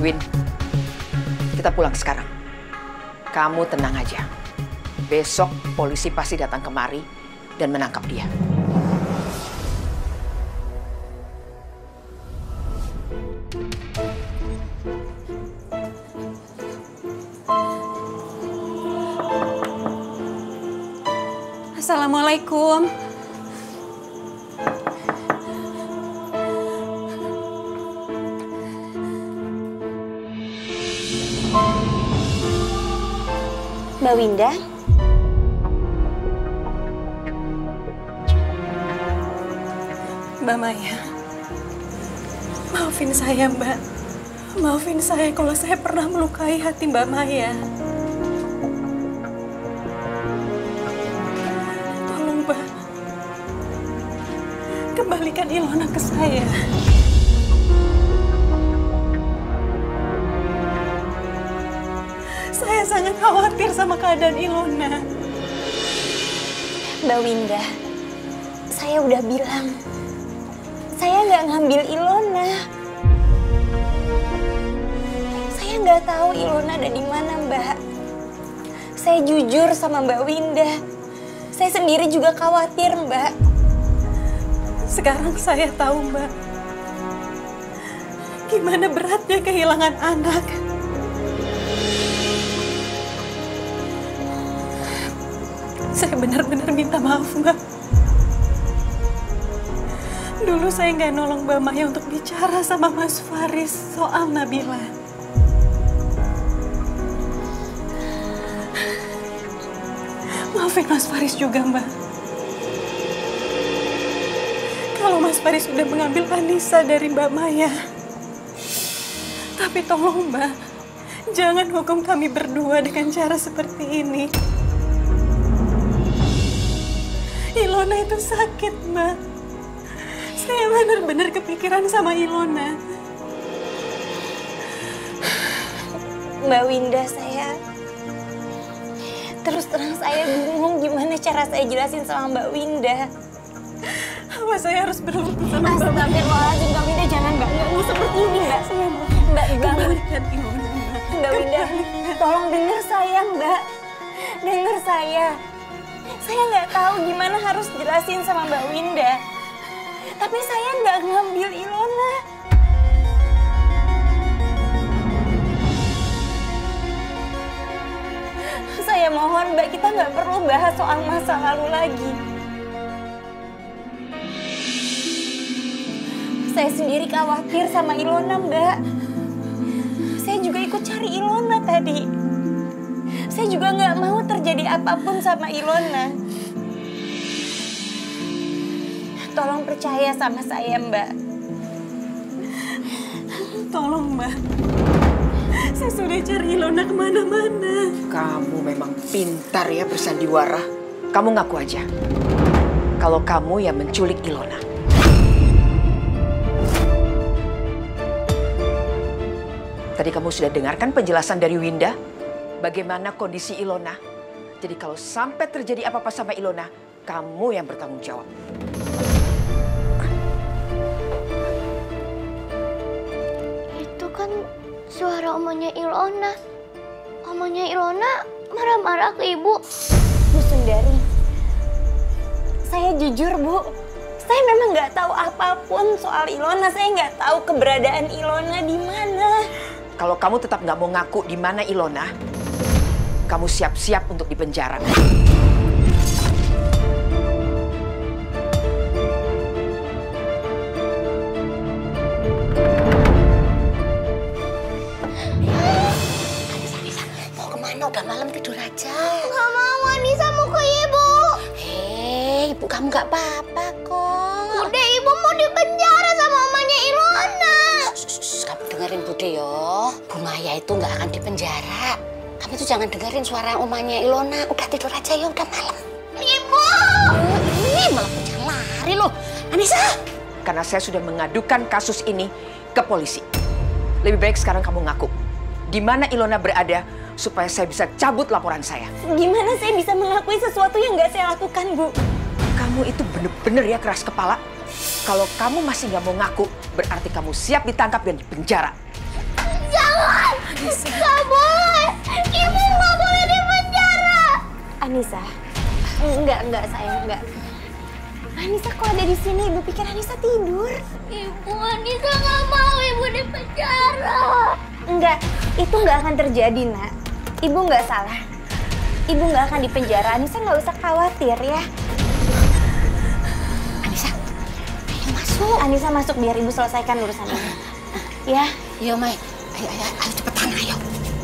Win, kita pulang sekarang. Kamu tenang aja. Besok polisi pasti datang kemari dan menangkap dia. Assalamualaikum. Mbak Winda? Mbak Maya, maafin saya, Mbak. Maafin saya kalau saya pernah melukai hati Mbak Maya. Tolong, Mbak, kembalikan Ilona ke saya. Saya sangat khawatir sama keadaan Ilona. Mbak Winda, saya udah bilang, saya nggak ngambil Ilona. Saya nggak tahu Ilona ada di mana, Mbak. Saya jujur sama Mbak Winda. Saya sendiri juga khawatir, Mbak. Sekarang saya tahu, Mbak, gimana beratnya kehilangan anak. Saya benar-benar minta maaf, Mbak. Dulu saya nggak nolong Mbak Maya untuk bicara sama Mas Faris soal Nabila. Maafin Mas Faris juga, Mbak. Kalau Mas Faris sudah mengambil Anissa dari Mbak Maya. Tapi tolong, Mbak, jangan hukum kami berdua dengan cara seperti ini. Ilona itu sakit, Mbak. Saya benar-benar kepikiran sama Ilona. Mbak Winda, saya terus terang saya bingung gimana cara saya jelasin sama Mbak Winda. Apa saya harus berlutut sama Mbak? Astagfirullahaladzim, Mbak Winda, jangan Mbak. Nggak seperti ini, Mbak. Mbak, Kembalikan Ilona. Mbak Winda, tolong dengar saya, Mbak. Dengar saya. Saya nggak tahu gimana harus jelasin sama Mbak Winda. Tapi saya nggak ngambil Ilona. Saya mohon, Mbak, kita nggak perlu bahas soal masa lalu lagi. Saya sendiri khawatir sama Ilona, Mbak. Saya juga ikut cari Ilona tadi. Saya juga nggak mau terjadi apapun sama Ilona. Tolong percaya sama saya, Mbak. Tolong, Mbak. Saya sudah cari Ilona kemana-mana. Kamu memang pintar ya bersandiwara. Kamu ngaku aja kalau kamu yang menculik Ilona. Tadi kamu sudah dengarkan penjelasan dari Winda bagaimana kondisi Ilona. Jadi kalau sampai terjadi apa-apa sama Ilona, kamu yang bertanggung jawab. Itu kan suara omanya Ilona. Omanya Ilona marah-marah ke ibu. Bu Sundari, saya jujur, Bu. Saya memang nggak tahu apapun soal Ilona. Saya nggak tahu keberadaan Ilona di mana. Kalau kamu tetap nggak mau ngaku di mana Ilona, kamu siap-siap untuk dipenjara. Mau kemana? Udah malam, tidur aja. Nggak mau, Anissa mau ke ibu. Hei, ibu kamu nggak apa-apa kok. Udah, ibu mau dipenjara sama omanya Ilona. Kamu dengerin Bude yo. Bu Maya itu nggak akan dipenjara. Kamu tuh jangan dengerin suara omanya Ilona. Udah tidur aja ya, udah malam. Ibu! Ini malah bocah lari loh. Anissa! Karena saya sudah mengadukan kasus ini ke polisi. Lebih baik sekarang kamu ngaku di mana Ilona berada supaya saya bisa cabut laporan saya. Gimana saya bisa mengakui sesuatu yang nggak saya lakukan, Bu? Kamu itu bener-bener ya keras kepala. Kalau kamu masih nggak mau ngaku, berarti kamu siap ditangkap dan dipenjara. Jangan! Jangan! Nggak boleh! Ibu nggak boleh di penjara! Anissa, enggak sayang, enggak. Anissa kok ada di sini? Ibu pikir Anissa tidur. Ibu, Anissa nggak mau ibu di penjara. Enggak, itu nggak akan terjadi, Nak. Ibu nggak salah. Ibu nggak akan dipenjara. Anissa nggak usah khawatir ya. Anissa, ayo masuk. Anissa masuk biar ibu selesaikan urusan ini. Ya. Iya, Mai. Ayo cepetan, ayo.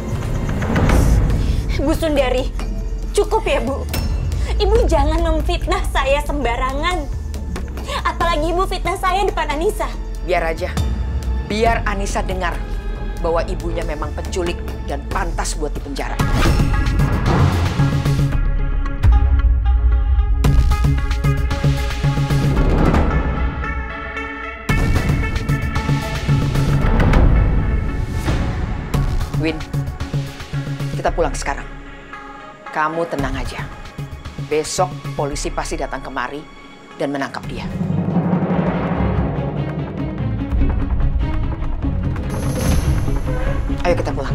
Bu Sundari, cukup ya, Bu. Ibu jangan memfitnah saya sembarangan. Apalagi ibu fitnah saya depan Anissa. Biar aja. Biar Anissa dengar bahwa ibunya memang penculik dan pantas buat dipenjara. Win, kita pulang sekarang. Kamu tenang aja. Besok polisi pasti datang kemari dan menangkap dia. Ayo kita pulang.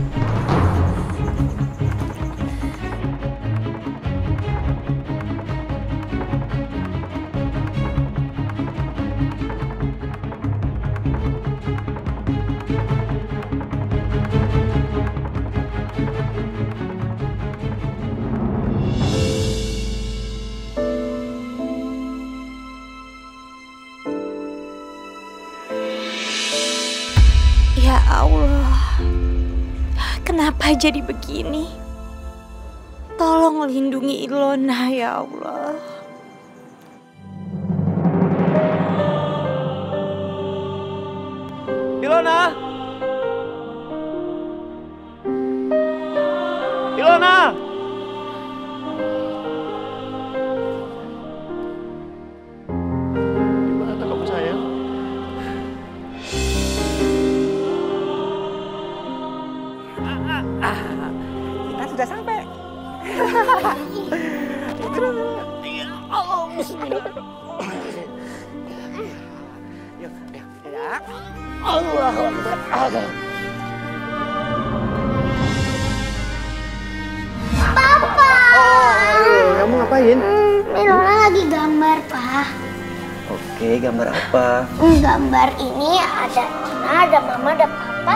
Ya Allah, kenapa jadi begini? Tolong lindungi Ilona ya Allah. Ilona! Ilona! Gimana kamu sayang? Kita sudah sampai. Oh, bismillah. Yuk, ya. Allahu Akbar. Papa! Kamu ngapain? Ilona lagi gambar, Pak. Oke, gambar apa? Gambar ini ada Ina, ada Mama, ada Papa.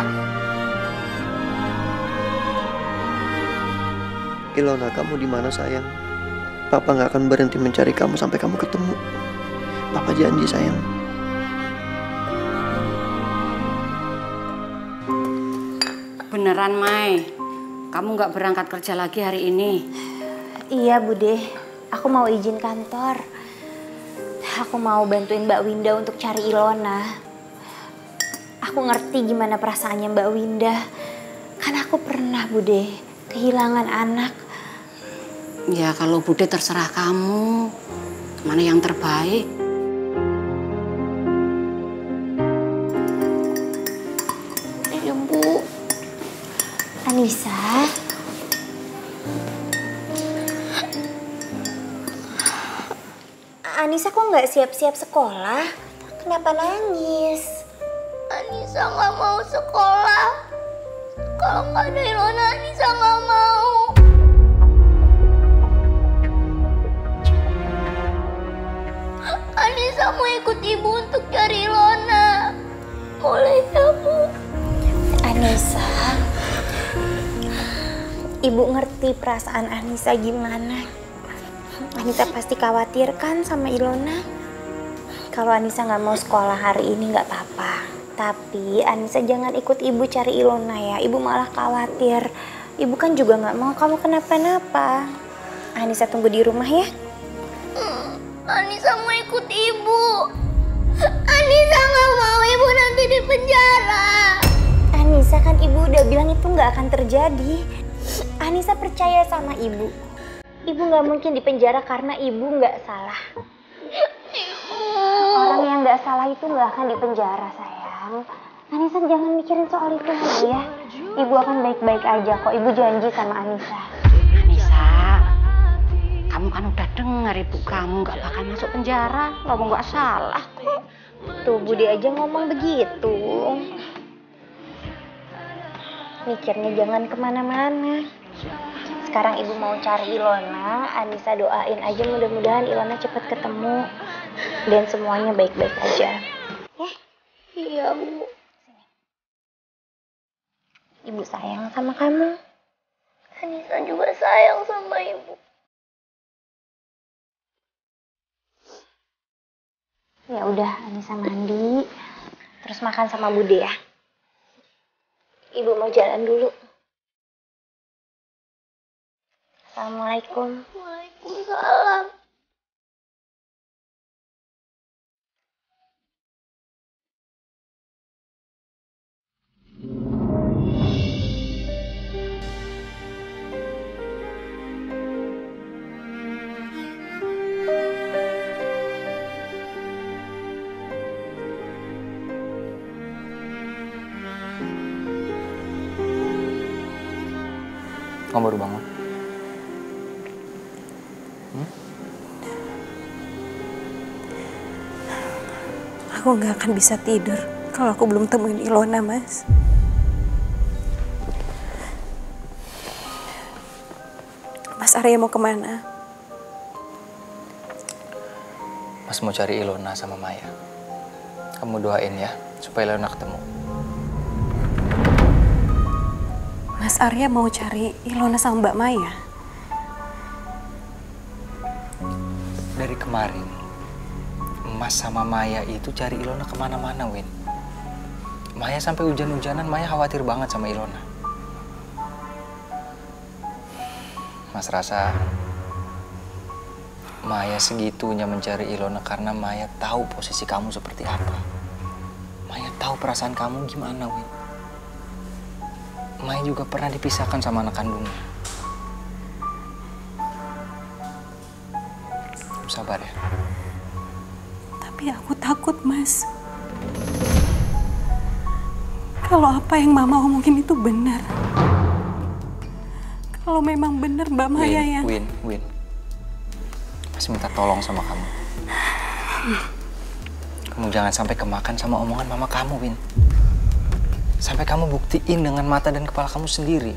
Ilona, kamu di mana sayang? Papa nggak akan berhenti mencari kamu sampai kamu ketemu. Papa janji sayang. Beneran, Mai? Kamu nggak berangkat kerja lagi hari ini? Iya, Bude. Aku mau izin kantor. Aku mau bantuin Mbak Winda untuk cari Ilona. Aku ngerti gimana perasaannya Mbak Winda. Kan aku pernah, Bude, kehilangan anak. Ya kalau Bude terserah kamu. Mana yang terbaik? Iya, Bu. Anissa. Anissa kok nggak siap-siap sekolah? Kenapa nangis? Anissa nggak mau sekolah. Kalau nggak ada Ilona, Anissa nggak mau. Anissa mau ikut ibu untuk cari Ilona. Boleh ya, Bu? Anissa, ibu ngerti perasaan Anissa gimana. Anissa pasti khawatir kan sama Ilona. Kalau Anissa nggak mau sekolah hari ini nggak apa-apa. Tapi Anissa jangan ikut ibu cari Ilona ya. Ibu malah khawatir. Ibu kan juga nggak mau kamu kenapa-napa. Anissa tunggu di rumah ya. Anissa mau ikut ibu. Anissa nggak mau ibu nanti di penjara. Anissa kan ibu udah bilang itu nggak akan terjadi. Anissa percaya sama ibu. Ibu nggak mungkin dipenjara karena ibu nggak salah. Orang yang nggak salah itu nggak akan dipenjara, sayang. Anissa jangan mikirin soal itu lagi ya. Ibu akan baik-baik aja kok. Ibu janji sama Anissa. Anissa, kamu kan udah dengar ibu kamu nggak bakal masuk penjara. Kamu nggak salah kok. Tuh Budi aja ngomong begitu. mikirnya jangan kemana-mana. Sekarang ibu mau cari Ilona, Anissa doain aja mudah-mudahan Ilona cepat ketemu dan semuanya baik-baik aja. Iya, Bu. Ibu sayang sama kamu. Anissa juga sayang sama Ibu. Ya udah, Anissa mandi, terus makan sama Bude ya. Ibu mau jalan dulu. Assalamualaikum. Waalaikumsalam. Kamu baru bangun? Aku nggak akan bisa tidur kalau aku belum temuin Ilona, Mas. Mas Arya mau kemana? Mas mau cari Ilona sama Maya. Kamu doain ya, supaya Ilona ketemu. Mas Arya mau cari Ilona sama Mbak Maya? Dari kemarin, Mas sama Maya itu cari Ilona kemana-mana, Win. Maya sampai hujan-hujanan, Maya khawatir banget sama Ilona. Mas rasa Maya segitunya mencari Ilona karena Maya tahu posisi kamu seperti apa. Maya tahu perasaan kamu gimana, Win. Maya juga pernah dipisahkan sama anak kandungnya. Sabar ya. Tapi aku takut, Mas. Kalau apa yang Mama omongin itu benar. Kalau memang benar Mbak Maya yang... Win. Mas minta tolong sama kamu. Kamu jangan sampai kemakan sama omongan mama kamu, Win. Sampai kamu buktiin dengan mata dan kepala kamu sendiri.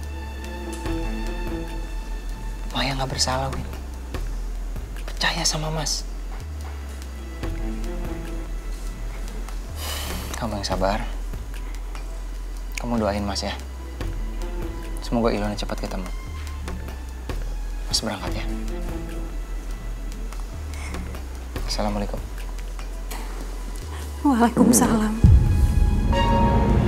Maya nggak bersalah, Win. Percaya sama Mas. Kamu yang sabar. Kamu doain Mas ya. Semoga Ilona cepat ketemu. Mas berangkat ya. Assalamualaikum. Waalaikumsalam.